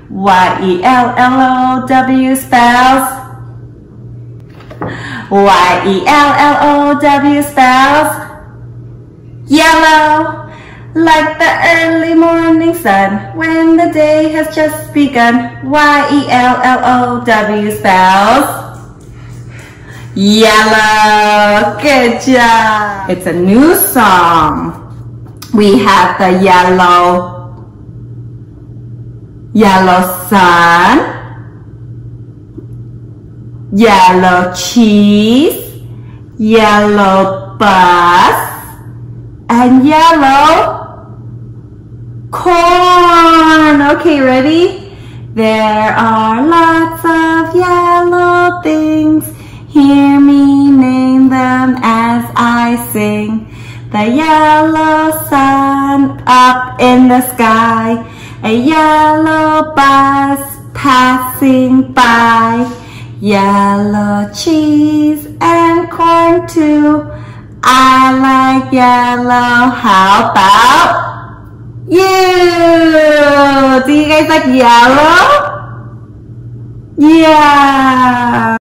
Y-E-L-L-O-W spells Y-E-L-L-O-W spells yellow, like the early morning sun when the day has just begun. Y-E-L-L-O-W spells yellow. Good job. It's a new song. We have the yellow sun, yellow cheese, yellow bus, and yellow corn. Okay, ready? There are lots of yellow things. Hear me name them as I sing. The yellow sun up in the sky, a yellow bus passing by, yellow cheese and corn too. I like yellow. How about you? Do you guys like yellow? Yeah.